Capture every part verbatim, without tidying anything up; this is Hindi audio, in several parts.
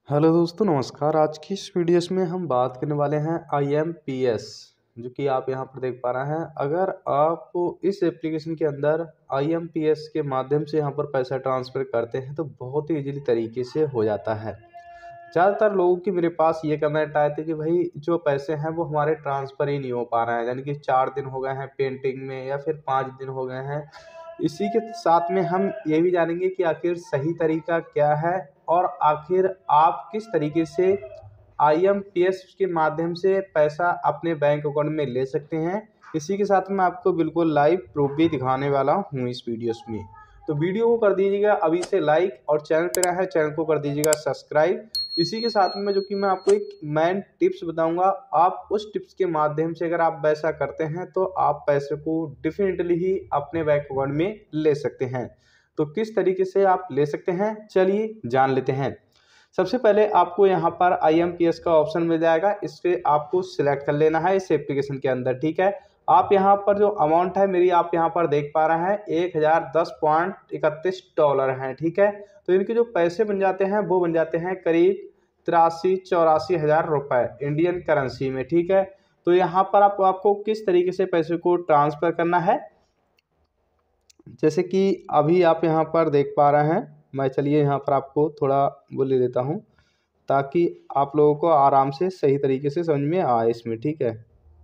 हेलो दोस्तों, नमस्कार। आज की इस वीडियोस में हम बात करने वाले हैं आई एम पी एस, जो कि आप यहां पर देख पा रहे हैं। अगर आप इस एप्लीकेशन के अंदर आई एम पी एस के माध्यम से यहां पर पैसा ट्रांसफ़र करते हैं तो बहुत ही ईजीली तरीके से हो जाता है। ज़्यादातर लोगों की मेरे पास ये कमेंट आए थे कि भाई जो पैसे हैं वो हमारे ट्रांसफ़र ही नहीं हो पा रहे हैं, यानी कि चार दिन हो गए हैं पेंडिंग में या फिर पाँच दिन हो गए हैं। इसी के साथ में हम ये भी जानेंगे कि आखिर सही तरीका क्या है और आखिर आप किस तरीके से आई एम पी एस के माध्यम से पैसा अपने बैंक अकाउंट में ले सकते हैं। इसी के साथ मैं आपको बिल्कुल लाइव प्रूफ भी दिखाने वाला हूँ इस वीडियोस में। तो वीडियो को कर दीजिएगा अभी से लाइक और चैनल पर आया है चैनल को कर दीजिएगा सब्सक्राइब। इसी के साथ में जो कि मैं आपको एक मेन टिप्स बताऊंगा, आप उस टिप्स के माध्यम से अगर आप वैसा करते हैं तो आप पैसे को डेफिनेटली ही अपने बैंक अकाउंट में ले सकते हैं। तो किस तरीके से आप ले सकते हैं, चलिए जान लेते हैं। सबसे पहले आपको यहाँ पर आई एम पी एस का ऑप्शन मिल जाएगा, इस पर आपको सिलेक्ट कर लेना है इस एप्लीकेशन के अंदर। ठीक है, आप यहाँ पर जो अमाउंट है मेरी आप यहाँ पर देख पा रहे हैं एक हज़ार दस पॉइंट इकतीस डॉलर हैं। ठीक है, तो इनके जो पैसे बन जाते हैं वो बन जाते हैं करीब तिरासी चौरासी हज़ार रुपये इंडियन करेंसी में। ठीक है, तो यहाँ पर आप, आपको किस तरीके से पैसे को ट्रांसफ़र करना है, जैसे कि अभी आप यहाँ पर देख पा रहे हैं। मैं चलिए यहाँ पर आपको थोड़ा वो ले लेता हूँ ताकि आप लोगों को आराम से सही तरीके से समझ में आए इसमें। ठीक है,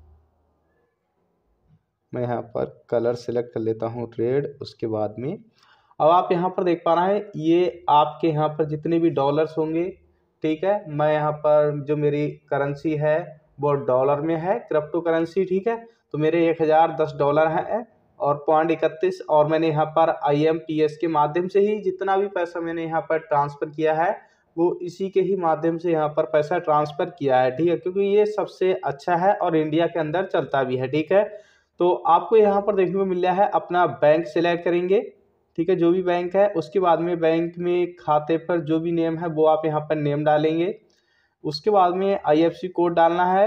मैं यहाँ पर कलर सेलेक्ट कर लेता हूँ रेड। उसके बाद में अब आप यहाँ पर देख पा रहे हैं ये आपके यहाँ पर जितने भी डॉलर्स होंगे। ठीक है, मैं यहाँ पर जो मेरी करेंसी है वो डॉलर में है, क्रिप्टो करेंसी। ठीक है, तो मेरे एक हज़ार दस डॉलर है और पॉइंट इकतीस, और मैंने यहाँ पर आई एम पी एस के माध्यम से ही जितना भी पैसा मैंने यहाँ पर ट्रांसफ़र किया है वो इसी के ही माध्यम से यहाँ पर पैसा ट्रांसफ़र किया है। ठीक है, क्योंकि ये सबसे अच्छा है और इंडिया के अंदर चलता भी है। ठीक है, तो आपको यहाँ पर देखने को मिल रहा है अपना बैंक सिलेक्ट करेंगे। ठीक है, जो भी बैंक है उसके बाद में बैंक में खाते पर जो भी नेम है वो आप यहाँ पर नेम डालेंगे। उसके बाद में आई एफ सी कोड डालना है।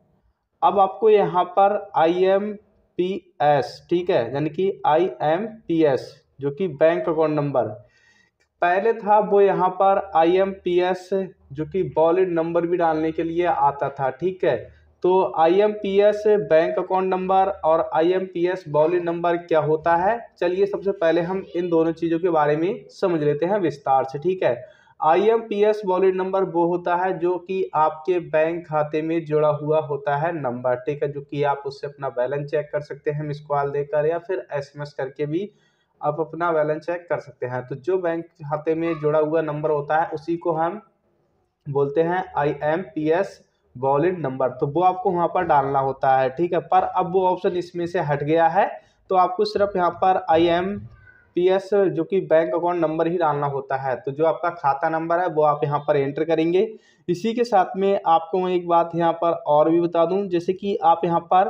अब आपको यहाँ पर आई एम पी एस, ठीक है, यानी कि आई एम पी एस जो कि बैंक अकाउंट नंबर पहले था वो यहाँ पर आई एम पी एस जो कि वॉलेट नंबर भी डालने के लिए आता था। ठीक है, तो I M P S bank account number और I M P S wallet number क्या होता है, चलिए सबसे पहले हम इन दोनों चीज़ों के बारे में समझ लेते हैं विस्तार से। ठीक है, I M P S wallet number वो होता है जो कि आपके बैंक खाते में जुड़ा हुआ होता है नंबर। ठीक है, जो कि आप उससे अपना बैलेंस चेक कर सकते हैं मिस कॉल देकर या फिर एस एम एस करके भी आप अपना बैलेंस चेक कर सकते हैं। तो जो बैंक खाते में जुड़ा हुआ नंबर होता है उसी को हम बोलते हैं I M P S wallet number, तो वो आपको वहाँ पर डालना होता है। ठीक है, पर अब वो ऑप्शन इसमें से हट गया है, तो आपको सिर्फ यहाँ पर आई एम पी एस जो कि बैंक अकाउंट नंबर ही डालना होता है। तो जो आपका खाता नंबर है वो आप यहाँ पर एंटर करेंगे। इसी के साथ में आपको मैं एक बात यहाँ पर और भी बता दूँ, जैसे कि आप यहाँ पर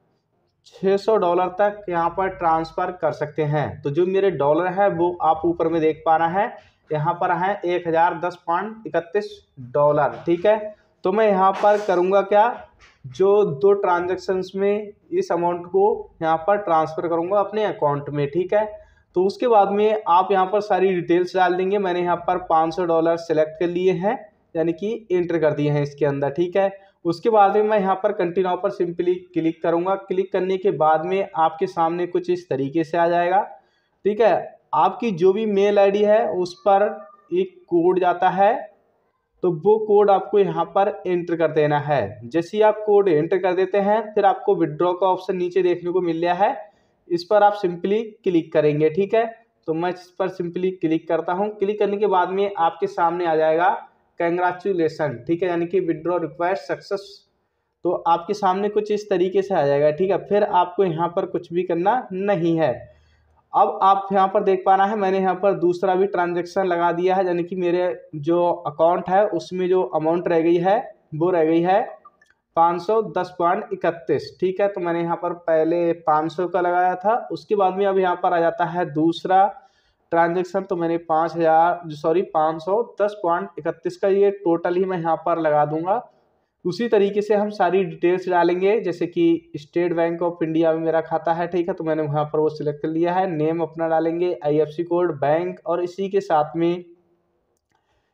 छह सौ डॉलर तक यहाँ पर ट्रांसफ़र कर सकते हैं। तो जो मेरे डॉलर है वो आप ऊपर में देख पा रहे हैं, यहाँ पर है एक हज़ार दस पॉइंट इकतीस डॉलर। ठीक है, तो मैं यहाँ पर करूँगा क्या, जो दो ट्रांजैक्शंस में इस अमाउंट को यहाँ पर ट्रांसफ़र करूँगा अपने अकाउंट में। ठीक है, तो उसके बाद में आप यहाँ पर सारी डिटेल्स डाल देंगे। मैंने यहाँ पर पाँच सौ डॉलर सेलेक्ट कर लिए हैं, यानी कि एंटर कर दिए हैं इसके अंदर। ठीक है, उसके बाद में मैं यहाँ पर कंटिन्यू पर सिंपली क्लिक करूँगा। क्लिक करने के बाद में आपके सामने कुछ इस तरीके से आ जाएगा। ठीक है, आपकी जो भी मेल आईडी है उस पर एक कोड जाता है, तो वो कोड आपको यहाँ पर एंटर कर देना है। जैसे ही आप कोड एंटर कर देते हैं फिर आपको विड्रॉ का ऑप्शन नीचे देखने को मिल रहा है, इस पर आप सिंपली क्लिक करेंगे। ठीक है, तो मैं इस पर सिंपली क्लिक करता हूँ। क्लिक करने के बाद में आपके सामने आ जाएगा कंग्रेचुलेसन। ठीक है, यानी कि विड्रॉ रिक्वेस्ट सक्सेस, तो आपके सामने कुछ इस तरीके से आ जाएगा। ठीक है, फिर आपको यहाँ पर कुछ भी करना नहीं है। अब आप यहाँ पर देख पा रहे हैं मैंने यहाँ पर दूसरा भी ट्रांजैक्शन लगा दिया है, यानी कि मेरे जो अकाउंट है उसमें जो अमाउंट रह गई है वो रह गई है पाँच सौ दस पॉइंट इकतीस। ठीक है, तो मैंने यहाँ पर पहले पाँच सौ का लगाया था, उसके बाद में अब यहाँ पर आ जाता है दूसरा ट्रांजैक्शन, तो मैंने पाँच हज़ार सॉरी पाँच सौ दस पॉइंट इकतीस का ये टोटल ही मैं यहाँ पर लगा दूंगा। उसी तरीके से हम सारी डिटेल्स डालेंगे, जैसे कि स्टेट बैंक ऑफ इंडिया में मेरा खाता है। ठीक है, तो मैंने वहाँ पर वो सिलेक्ट कर लिया है। नेम अपना डालेंगे, I F C code, bank, और इसी के साथ में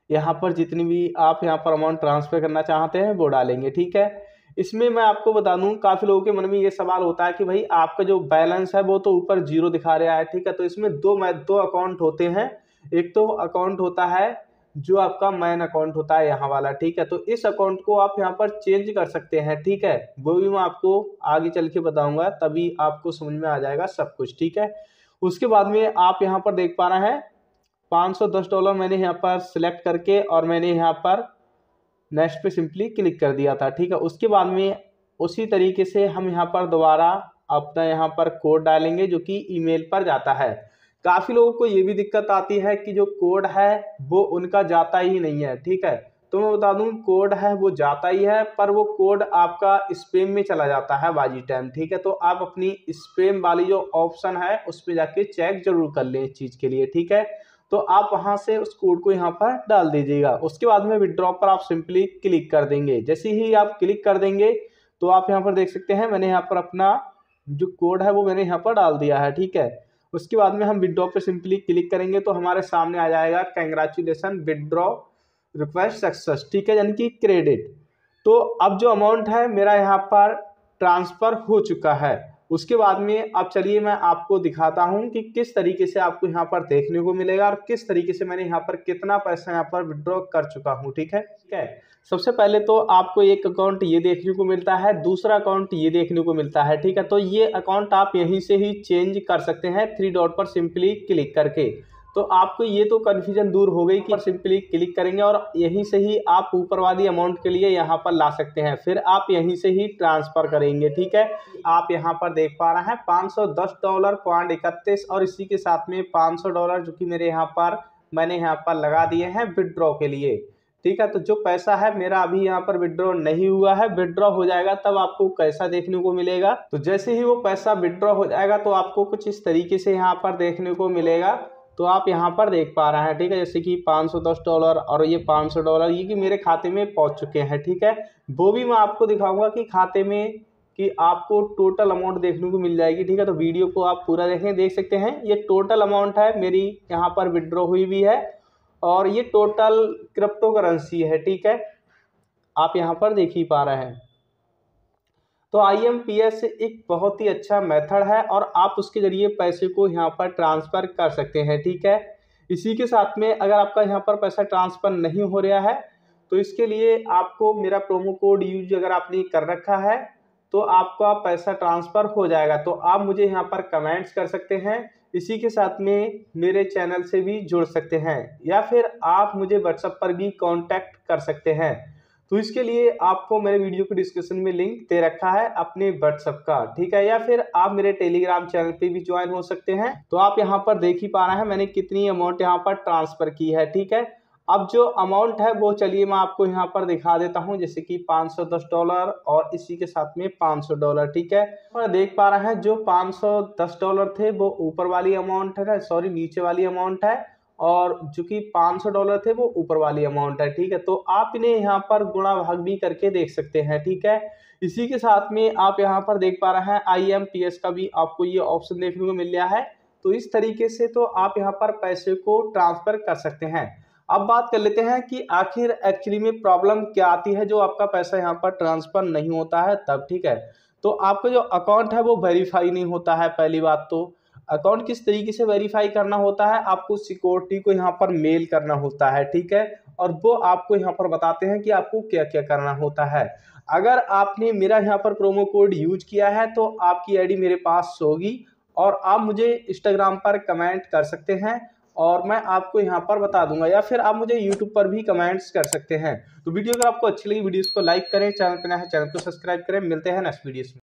यहाँ पर जितनी भी आप यहाँ पर अमाउंट ट्रांसफ़र करना चाहते हैं वो डालेंगे, ठीक है। इसमें मैं आपको बता दूं, काफ़ी लोगों के मन में ये सवाल होता है कि भाई आपका जो बैलेंस है वो तो ऊपर जीरो दिखा रहा है, ठीक है। तो इसमें दो मैं दो अकाउंट होते हैं। एक तो अकाउंट होता है जो आपका मैन अकाउंट होता है यहाँ वाला, ठीक है। तो इस अकाउंट को आप यहाँ पर चेंज कर सकते हैं, ठीक है। वो भी मैं आपको आगे चल के बताऊंगा, तभी आपको समझ में आ जाएगा सब कुछ, ठीक है। उसके बाद में आप यहाँ पर देख पा रहे हैं पाँच सौ दस डॉलर मैंने यहाँ पर सिलेक्ट करके और मैंने यहाँ पर नेक्स्ट पे सिंपली क्लिक कर दिया था, ठीक है। उसके बाद में उसी तरीके से हम यहाँ पर दोबारा अपना यहाँ पर कोड डालेंगे जो कि ईमेल पर जाता है। काफ़ी लोगों को ये भी दिक्कत आती है कि जो कोड है वो उनका जाता ही नहीं है, ठीक है। तो मैं बता दूं, कोड है वो जाता ही है, पर वो कोड आपका स्पैम में चला जाता है बाजी टाइम, ठीक है। तो आप अपनी स्पैम वाली जो ऑप्शन है उस पर जाके चेक जरूर कर लें इस चीज़ के लिए, ठीक है। तो आप वहां से उस कोड को यहाँ पर डाल दीजिएगा। उसके बाद में विड्रॉ पर आप सिंपली क्लिक कर देंगे। जैसे ही आप क्लिक कर देंगे तो आप यहाँ पर देख सकते हैं मैंने यहाँ पर अपना जो कोड है वो मैंने यहाँ पर डाल दिया है, ठीक है। उसके बाद में हम विड्रॉ पर सिंपली क्लिक करेंगे तो हमारे सामने आ जाएगा कंग्रेचुलेसन विड्रॉ रिक्वेस्ट सक्सेस, ठीक है, यानी कि क्रेडिट। तो अब जो अमाउंट है मेरा यहाँ पर ट्रांसफ़र हो चुका है। उसके बाद में अब चलिए मैं आपको दिखाता हूं कि किस तरीके से आपको यहाँ पर देखने को मिलेगा और किस तरीके से मैंने यहाँ पर कितना पैसा यहाँ पर विड्रॉ कर चुका हूं, ठीक है। ठीक है, सबसे पहले तो आपको एक अकाउंट ये देखने को मिलता है, दूसरा अकाउंट ये देखने को मिलता है, ठीक है। तो ये अकाउंट आप यहीं से ही चेंज कर सकते हैं थ्री डॉट पर सिंपली क्लिक करके। तो आपको ये तो कन्फ्यूजन दूर हो गई कि सिंपली क्लिक करेंगे और यहीं से ही आप ऊपर वाली अमाउंट के लिए यहाँ पर ला सकते हैं, फिर आप यहीं से ही ट्रांसफर करेंगे, ठीक है। आप यहाँ पर देख पा रहे हैं पाँच सौ दस डॉलर पॉइंट इकतीस और इसी के साथ में पाँच सौ डॉलर जो कि मेरे यहाँ पर मैंने यहाँ पर लगा दिए हैं विड्रॉ के लिए, ठीक है। तो जो पैसा है मेरा अभी यहाँ पर विड्रॉ नहीं हुआ है, विड्रॉ हो जाएगा तब आपको कैसा देखने को मिलेगा। तो जैसे ही वो पैसा विड्रॉ हो जाएगा तो आपको कुछ इस तरीके से यहाँ पर देखने को मिलेगा। तो आप यहाँ पर देख पा रहे हैं, ठीक है, जैसे कि पाँच सौ दस डॉलर और ये पाँच सौ डॉलर ये कि मेरे खाते में पहुँच चुके हैं, ठीक है। वो भी मैं आपको दिखाऊंगा कि खाते में कि आपको टोटल अमाउंट देखने को मिल जाएगी, ठीक है। तो वीडियो को आप पूरा देखें, देख सकते हैं ये टोटल अमाउंट है मेरी यहाँ पर विड्रॉ हुई भी है और ये टोटल क्रिप्टो करेंसी है, ठीक है, आप यहाँ पर देख ही पा रहे हैं। तो आई एम पी एस एक बहुत ही अच्छा मेथड है और आप उसके ज़रिए पैसे को यहाँ पर ट्रांसफ़र कर सकते हैं, ठीक है। इसी के साथ में अगर आपका यहाँ पर पैसा ट्रांसफ़र नहीं हो रहा है तो इसके लिए आपको मेरा प्रोमो कोड यूज अगर आपने कर रखा है तो आपका पैसा ट्रांसफ़र हो जाएगा। तो आप मुझे यहाँ पर कमेंट्स कर सकते हैं, इसी के साथ में मेरे चैनल से भी जुड़ सकते हैं या फिर आप मुझे व्हाट्सएप पर भी कांटेक्ट कर सकते हैं। तो इसके लिए आपको मेरे वीडियो के डिस्क्रिप्शन में लिंक दे रखा है अपने व्हाट्सएप का, ठीक है, या फिर आप मेरे टेलीग्राम चैनल पे भी ज्वाइन हो सकते हैं। तो आप यहाँ पर देख ही पा रहे हैं मैंने कितनी अमाउंट यहाँ पर ट्रांसफ़र की है, ठीक है। अब जो अमाउंट है वो चलिए मैं आपको यहाँ पर दिखा देता हूँ, जैसे कि पाँच सौ दस डॉलर और इसी के साथ में पाँच सौ डॉलर, ठीक है। और देख पा रहे हैं जो पाँच सौ दस डॉलर थे वो ऊपर वाली अमाउंट है, सॉरी नीचे वाली अमाउंट है, और जो कि पाँच सौ डॉलर थे वो ऊपर वाली अमाउंट है, ठीक है। तो आप इन्हें यहाँ पर गुणा भाग भी करके देख सकते हैं, ठीक है। इसी के साथ में आप यहाँ पर देख पा रहे हैं आई एम पी एस का भी आपको ये ऑप्शन देखने को मिल रहा है। तो इस तरीके से तो आप यहाँ पर पैसे को ट्रांसफ़र कर सकते हैं। अब बात कर लेते हैं कि आखिर एक्चुअली में प्रॉब्लम क्या आती है जो आपका पैसा यहाँ पर ट्रांसफ़र नहीं होता है तब, ठीक है। तो आपका जो अकाउंट है वो वेरीफाई नहीं होता है। पहली बात तो अकाउंट किस तरीके से वेरीफाई करना होता है, आपको सिक्योरिटी को यहाँ पर मेल करना होता है, ठीक है, और वो आपको यहाँ पर बताते हैं कि आपको क्या क्या करना होता है। अगर आपने मेरा यहाँ पर प्रोमो कोड यूज किया है तो आपकी आईडी मेरे पास होगी और आप मुझे इंस्टाग्राम पर कमेंट कर सकते हैं और मैं आपको यहाँ पर बता दूंगा, या फिर आप मुझे यूट्यूब पर भी कमेंट्स कर सकते हैं। तो वीडियो अगर आपको अच्छी लगी वीडियोस को लाइक करें, चैनल पर नया है चैनल को सब्सक्राइब करें। मिलते हैं नेक्स्ट वीडियोस में।